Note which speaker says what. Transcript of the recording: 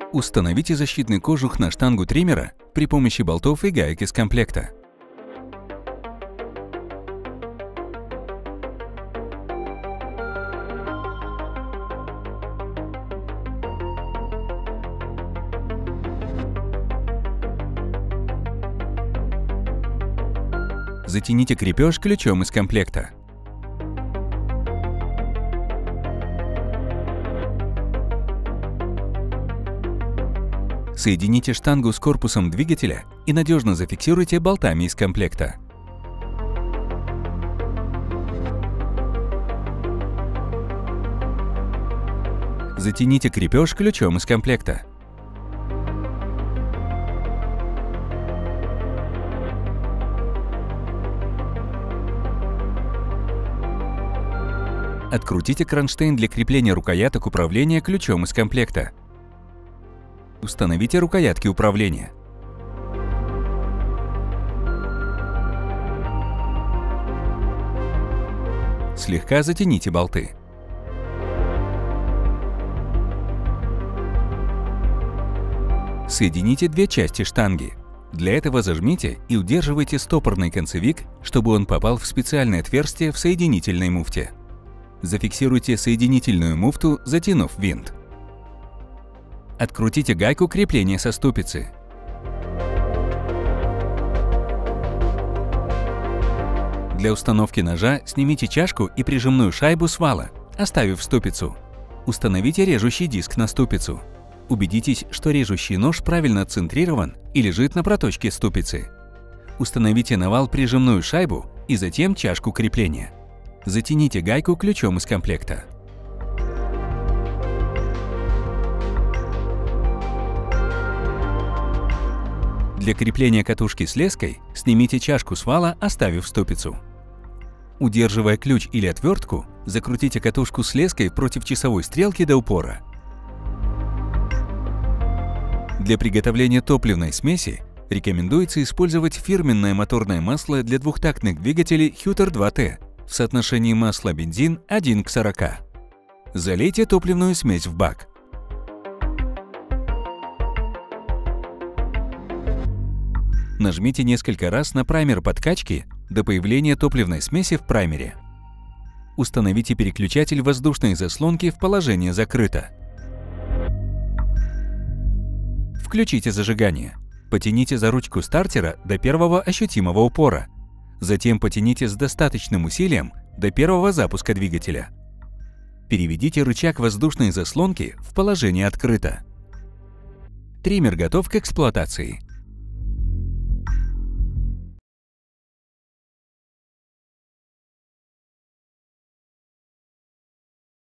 Speaker 1: Установите защитный кожух на штангу триммера при помощи болтов и гаек из комплекта. Затяните крепеж ключом из комплекта. Соедините штангу с корпусом двигателя и надежно зафиксируйте болтами из комплекта. Затяните крепеж ключом из комплекта. Открутите кронштейн для крепления рукояток управления ключом из комплекта. Установите рукоятки управления. Слегка затяните болты. Соедините две части штанги. Для этого зажмите и удерживайте стопорный концевик, чтобы он попал в специальное отверстие в соединительной муфте. Зафиксируйте соединительную муфту, затянув винт. Открутите гайку крепления со ступицы. Для установки ножа снимите чашку и прижимную шайбу с вала, оставив ступицу. Установите режущий диск на ступицу. Убедитесь, что режущий нож правильно отцентрирован и лежит на проточке ступицы. Установите на вал прижимную шайбу и затем чашку крепления. Затяните гайку ключом из комплекта. Для крепления катушки с леской снимите чашку с вала, оставив ступицу. Удерживая ключ или отвертку, закрутите катушку с леской против часовой стрелки до упора. Для приготовления топливной смеси рекомендуется использовать фирменное моторное масло для двухтактных двигателей Hutter 2T в соотношении масло-бензин 1 к 40. Залейте топливную смесь в бак. Нажмите несколько раз на праймер подкачки до появления топливной смеси в праймере. Установите переключатель воздушной заслонки в положение «Закрыто». Включите зажигание. Потяните за ручку стартера до первого ощутимого упора. Затем потяните с достаточным усилием до первого запуска двигателя. Переведите рычаг воздушной заслонки в положение «Открыто». Триммер готов к эксплуатации.